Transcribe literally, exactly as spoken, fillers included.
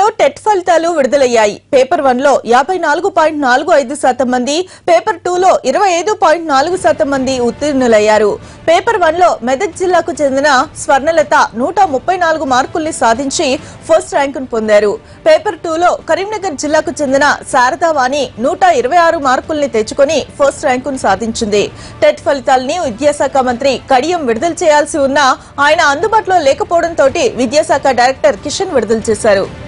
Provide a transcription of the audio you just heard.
ఏపీలో టెట్ ఫలితాలు విడుదలయ్యాయి. పేపర్ వన్ లో యాభై నాలుగు పాయింట్ నాలుగు ఐదు శాతం మంది, పేపర్ టూ లో ఇరవై ఐదు పాయింట్ నాలుగు శాతం మంది ఉత్తీర్ణులయ్యారు. పేపర్ వన్ లో మెదక్ జిల్లాకు చెందిన స్వర్ణలత నూట ముప్పై నాలుగు మార్కుల్ని సాధించి ఫస్ట్ ర్యాంకును పొందారు. పేపర్ టూ లో కరీంనగర్ జిల్లాకు చెందిన శారదావాణి నూట ఇరవై ఆరు మార్కుల్ని తెచ్చుకొని ఫస్ట్ ర్యాంకును సాధించింది. టెట్ ఫలితాలని విద్యాశాఖ మంత్రి కడియం విడుదల చేయాల్సి ఉన్నా ఆయన అందుబాటులో లేకపోవడంతో విద్యాశాఖ డైరెక్టర్ కిషన్ విడుదల చేశారు.